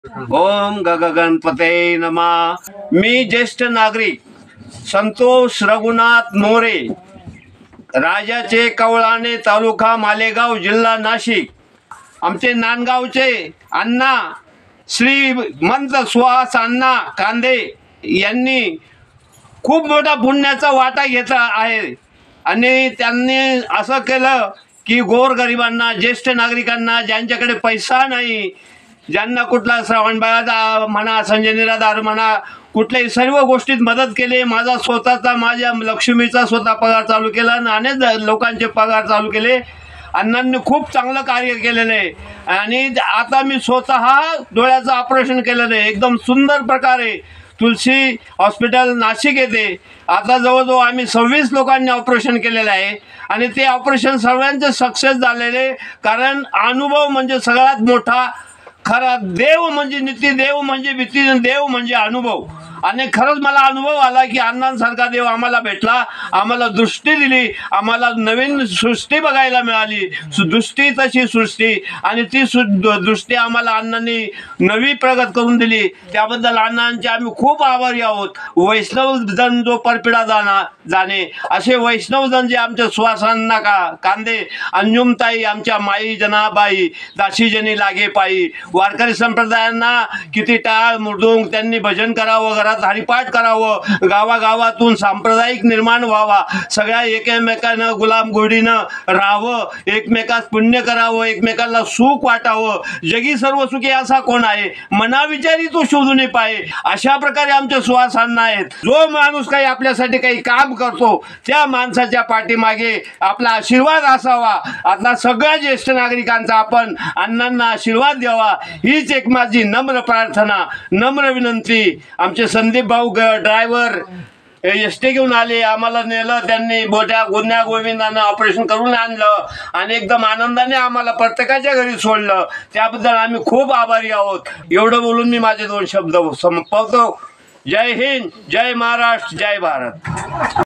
ओम गणपते नमः। मी ज्येष्ठ नागरिक संतोष रघुनाथ मोरे, राजाचे कवळाणे, तालुका मालेगाव, जिल्हा नाशिक। आमचे नांदगावचे अण्णा श्रीमंत सुहास अण्णा कांदे यांनी खूप मोठा पुण्याचा वाटा घेतला आहे आणि त्यांनी असं केलं की गोरगरिबांना, ज्येष्ठ नागरिकांना, ज्यांच्याकडे पैसा नाही, ज्यांना कुठला श्रावणबाळा म्हणा, संजय निराधार म्हणा, कुठल्याही सर्व गोष्टीत मदत केली। माझा स्वतःचा, माझ्या लक्ष्मीचा स्वतः पगार चालू केला आणि अनेक लोकांचे पगार चालू केले। अण्णांनी खूप चांगलं कार्य केलेलं आहे आणि आता मी स्वतः डोळ्याचं ऑपरेशन केलेलं आहे एकदम सुंदर प्रकारे तुलसी हॉस्पिटल नाशिक येथे। आता जवळजवळ आम्ही 26 लोकांनी ऑपरेशन केलेलं आहे आणि ते ऑपरेशन सर्वांचे सक्सेस झालेले, कारण अनुभव म्हणजे सगळ्यात मोठा। खरा देव म्हणजे नीती, देव म्हणजे भीती, देव म्हणजे अनुभव। आणि खरंच मला अनुभव आला की अण्णांसारखा देव आम्हाला भेटला, आम्हाला दृष्टी दिली, आम्हाला नवीन सृष्टी बघायला मिळाली। दृष्टी तशी सृष्टी आणि ती दृष्टी आम्हाला अण्णांनी नवी प्रगत करून दिली, त्याबद्दल अण्णांचे आम्ही खूप आभारी आहोत। वैष्णवजन जो परपिडा जाणे, असे वैष्णवजन जे आमचे सुहासांना कांदे, अंजुमताई, आमच्या माई जनाबाई, दासीजनी लागे पायी, वारकरी संप्रदायांना किती टाळ मृदुंग, त्यांनी भजन करावं, घरात हरिपाठ करावं, गावागावातून सांप्रदायिक निर्माण व्हावा, सगळ्या एकमेकांना गुलाम गोडीनं राहावं, एकमेकात पुण्य करावं, एकमेकांना सुख वाटावं। जगी सर्व सुखी असा कोण आहे, मनाविचारी तो शोधून पाहे, अशा प्रकारे आमच्या सुहासांना आहेत। जो माणूस काही आपल्यासाठी काही काम करतो, त्या माणसाच्या पाठीमागे आपला आशीर्वाद असावा। आता सगळ्या ज्येष्ठ नागरिकांचा आपण अण्णांना आशीर्वाद द्यावा, हीच एक माझी नम्र प्रार्थना, नम्र विनंती। आमचे संदीप भाऊ ड्रायव्हर एसटी घेऊन आले, आम्हाला नेलं त्यांनी, मोठ्या गुन्ह्या गोविंदानं ऑपरेशन करून आणलं आणि एकदम आनंदाने आम्हाला प्रत्येकाच्या घरी सोडलं, त्याबद्दल आम्ही खूप आभारी आहोत। एवढं बोलून मी माझे 2 शब्द संपवतो। जय हिंद, जय महाराष्ट्र, जय भारत।